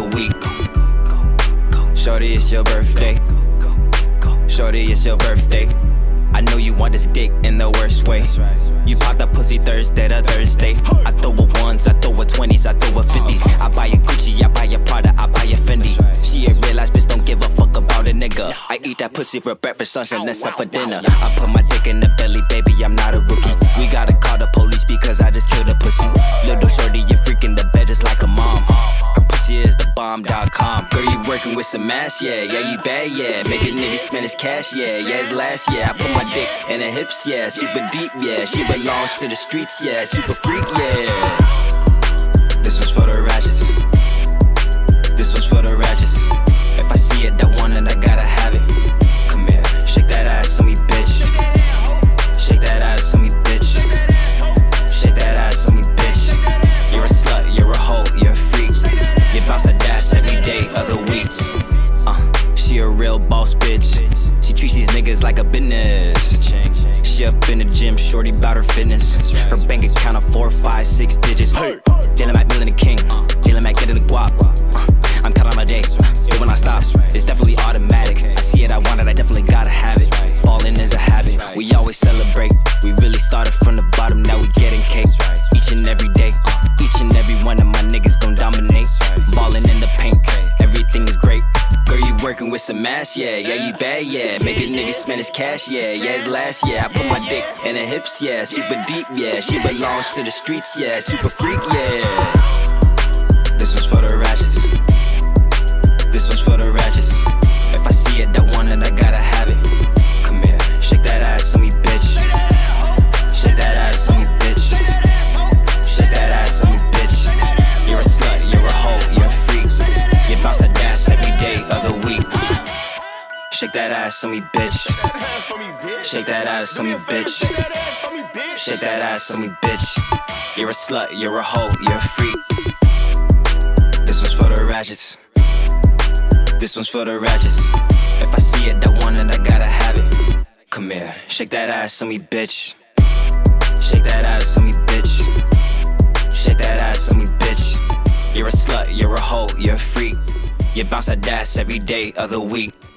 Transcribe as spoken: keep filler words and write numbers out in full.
week. Shorty, it's your birthday. Shorty, it's your birthday. I know you want this dick in the worst way. You pop that pussy Thursday to Thursday. I throw a ones, I throw a twenties, I throw a fifties. I buy a Gucci, I buy a Prada, I buy a Fendi. She ain't realized bitch don't give a fuck about a nigga. I eat that pussy for breakfast, lunch, and that's for dinner. I put my dick in the belly, baby, I'm not a rookie. We gotta call the police because I just killed a pussy. Little shorty, you freaking the bed just like a mom. Her pussy is the bomb dot com. Girl, you working with some ass, yeah, yeah, you bad, yeah. Make his niggas spend his cash, yeah, yeah, it's last, yeah. I put my dick in her hips, yeah, super deep, yeah. She belongs to the streets, yeah, super freak, yeah. This one's for the ratchets. This one's for the ratchets. If I see it, I want it, I gotta have it. Come here, shake that ass on me, bitch. Shake that ass on me, bitch. Shake that ass on me, bitch. You're a slut, you're a hoe, you're a freak. You bounce a dash every day of the week. Uh, she a real boss, bitch. She treats these niggas like a business. She up in the gym, shorty bout her fitness. Her bank account of four, five, six digits. Hey, Jalen McMillan the king. Jalen Mac getting the guap. Uh, I'm counting my day. But when I stop, it's definitely automatic. I see it, I want it, I definitely gotta have it. Ballin' is a habit. We always celebrate. We really started from the bottom, now we getting cake. Each and every day. Each and every one of my niggas gon' dominate. Ballin' in the paint. Everything is great. Girl, you working with some ass, yeah, yeah, you bad, yeah. Make his niggas spend his cash, yeah, yeah, it's last, yeah. I put my dick in her hips, yeah, super deep, yeah. She belongs to the streets, yeah, super freak, yeah. This one's for the ratchets. This one's for the ratchets. If I see it, I want it, I gotta have it. Come here, shake that ass on me, bitch. Shake that ass on me, bitch. Shake that ass on me, bitch. You're a slut, you're a hoe, you're a freak. You bounce that ass every day of the week. Shake that ass on me, bitch. Shake that ass on me, bitch. Shake that ass on me, bitch. You're a slut, you're a hoe, you're a freak. This one's for the ratchets. This one's for the ratchets. If I see it, I want it, I gotta have it. Come here, shake that ass on me, bitch. Shake that ass on me, bitch. Shake that ass on me, bitch. You're a slut, you're a hoe, you're a freak. You bounce that ass every day of the week.